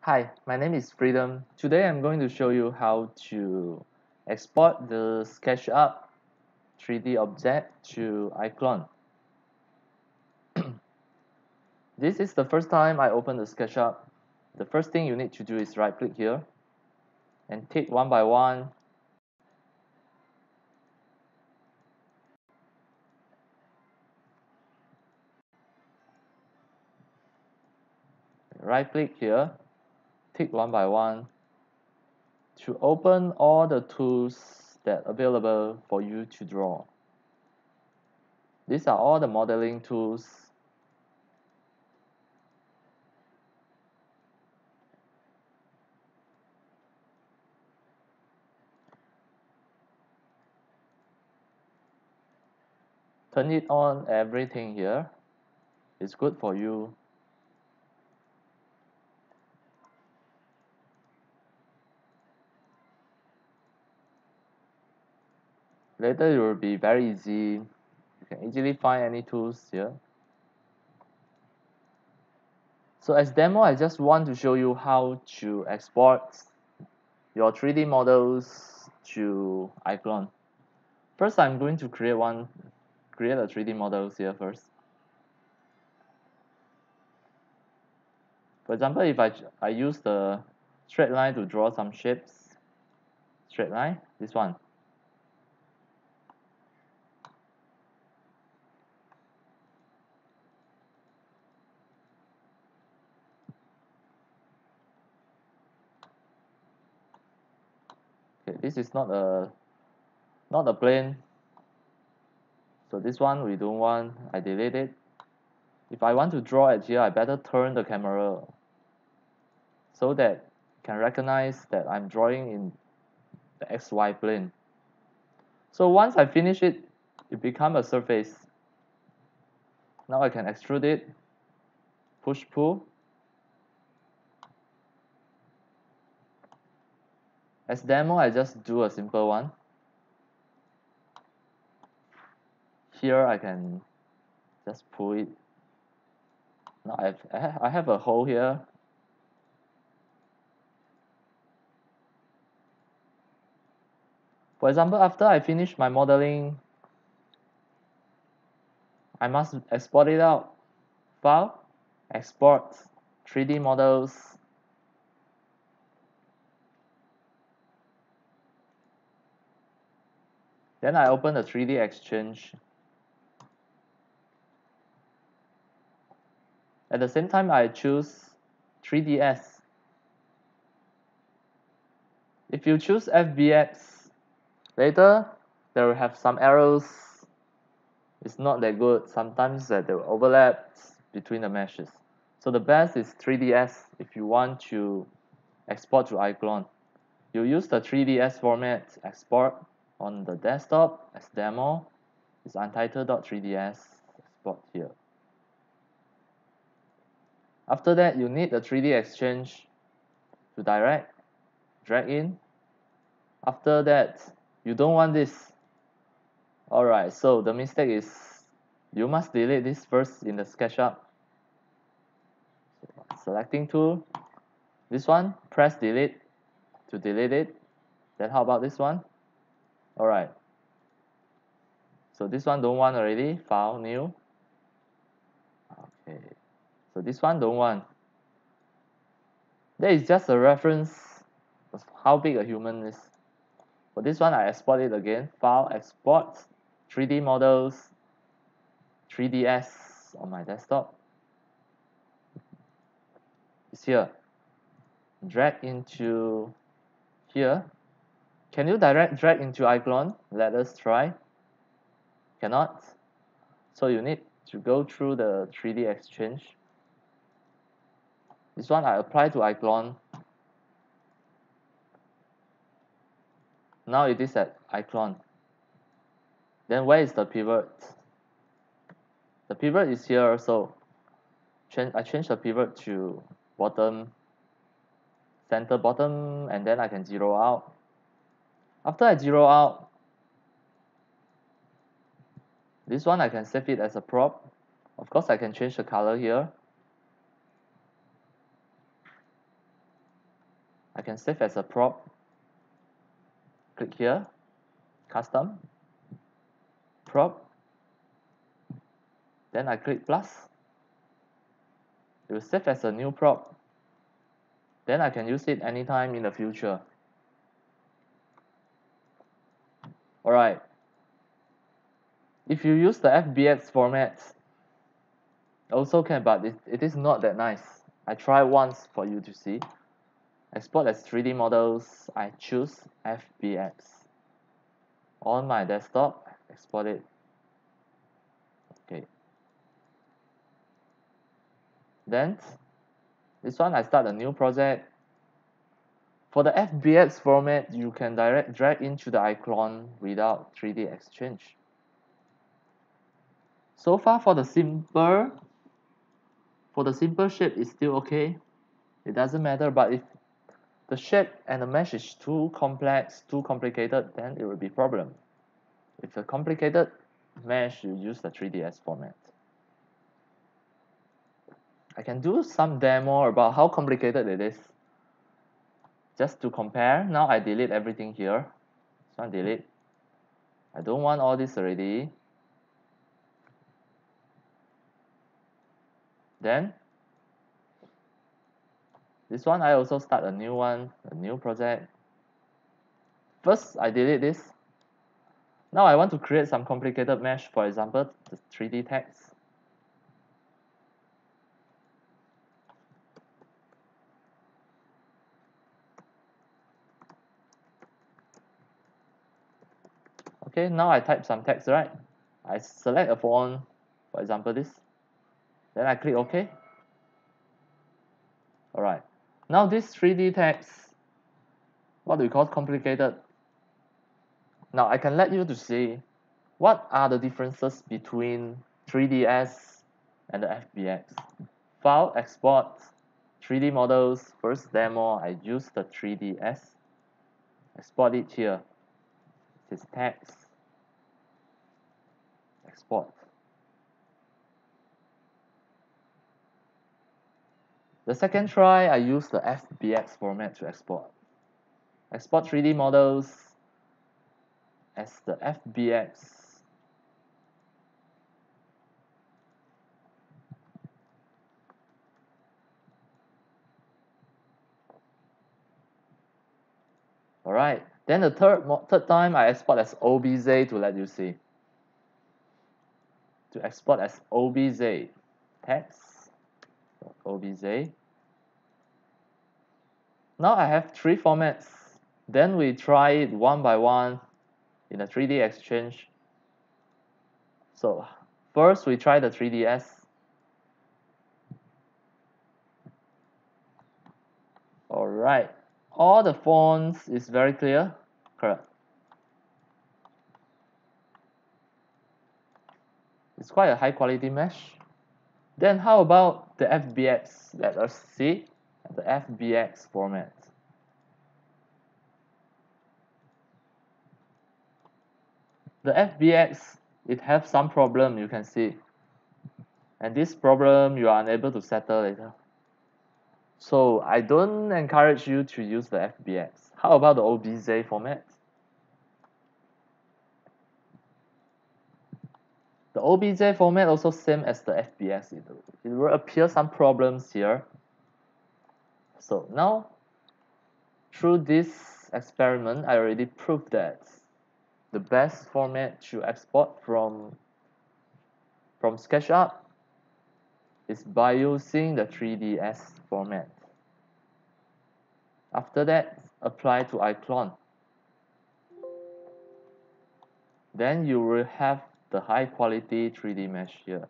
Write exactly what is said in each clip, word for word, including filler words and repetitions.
Hi, my name is Freedom. Today I'm going to show you how to export the SketchUp three D object to iClone. This is the first time I open the SketchUp. The first thing you need to do is right click here and take one by one. Right click here, tick one by one to open all the tools that are available for you to draw. These are all the modeling tools. Turn it on everything here. It's good for you. Later it will be very easy. You can easily find any tools here. So as demo, I just want to show you how to export your three D models to iClone. First, I'm going to create one, create a three D models here first. For example, if I, I use the straight line to draw some shapes, straight line, this one. Okay, this is not a not a plane. So this one we don't want, I delete it. If I want to draw it here, I better turn the camera so that you can recognize that I'm drawing in the X Y plane. So once I finish it, it becomes a surface. Now I can extrude it, push pull. As demo, I just do a simple one. Here I can just pull it. Now I've, I have a hole here. For example, after I finish my modeling, I must export it out. File, export, three D models. Then I open the three D Exchange. At the same time, I choose three D S. If you choose F B X, later there will have some errors. It's not that good. Sometimes uh, there will overlaps between the meshes. So the best is three D S if you want to export to iClone. You use the three D S format export on the desktop as demo. It's untitled.3ds export here. After that, you need the three D Exchange to direct, drag in. After that, you don't want this. Alright, so the mistake is you must delete this first in the SketchUp. Selecting tool, this one, press delete to delete it. Then how about this one? Alright, so this one don't want already, file, new. Okay, so this one don't want. That is just a reference of how big a human is. For this one, I export it again, file, export, three D models, three D S on my desktop. It's here. Drag into here. Can you direct drag into iClone? Let us try. Cannot. So you need to go through the three D Exchange. This one I apply to iClone. Now it is at iClone. Then where is the pivot? The pivot is here, so I change the pivot to bottom, center bottom, and then I can zero out. After I zero out, this one I can save it as a prop. Of course, I can change the color here. I can save as a prop. Click here, custom, prop, then I click plus. It will save as a new prop. Then I can use it anytime in the future. Alright. If you use the F B X format, also can, but it, it is not that nice. I try once for you to see. Export as three D models. I choose F B X. On my desktop, export it. Okay. Then, this one I start a new project. For the F B X format, you can direct drag into the icon without three D exchange. So far for the simple, for the simple shape is still okay. It doesn't matter, but if the shape and the mesh is too complex, too complicated, then it will be problem. If a complicated mesh, you use the three D S format. I can do some demo about how complicated it is. Just to compare, now I delete everything here. So I delete. I don't want all this already. Then, this one I also start a new one, a new project. First, I delete this. Now I want to create some complicated mesh, for example, the three D text. Okay, now I type some text, right? I select a font, for example this. Then I click OK. Alright. Now this three D text, what do we call complicated? Now I can let you to see what are the differences between three D S and the F B X. File, export, three D models. First demo, I use the three D S. Export it here. This is text. Export. The second try, I use the F B X format to export. Export three D models as the F B X. Alright, then the third, third time I export as O B Z to let you see. To export as O B Z, text, O B Z. Now I have three formats. Then we try it one by one in a three D exchange. So first we try the three D S. Alright, all the fonts is very clear. Correct. It's quite a high quality mesh. Then how about the F B X? Let us see the F B X format. The F B X, it has some problem, you can see. And this problem you are unable to settle later. So I don't encourage you to use the F B X. How about the O B Z format? The O B Z format also same as the F B X. It, it will appear some problems here. So now, through this experiment, I already proved that the best format to export from, from SketchUp is by using the three D S format. After that, apply to iClone. Then you will have the high quality three D mesh here.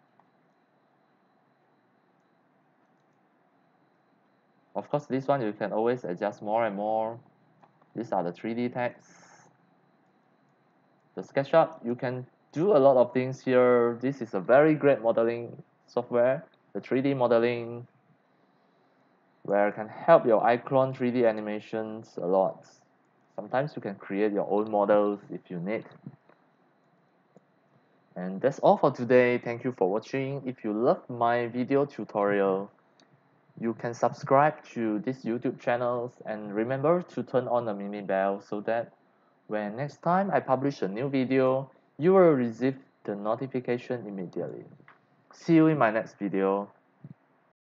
Of course, this one you can always adjust more and more. These are the three D texts. The SketchUp, you can do a lot of things here. This is a very great modeling software, the three D modeling, where it can help your iClone three D animations a lot. Sometimes you can create your own models if you need. And that's all for today. Thank you for watching. If you love my video tutorial, you can subscribe to this YouTube channels and remember to turn on the mini bell so that when next time I publish a new video, you will receive the notification immediately. See you in my next video.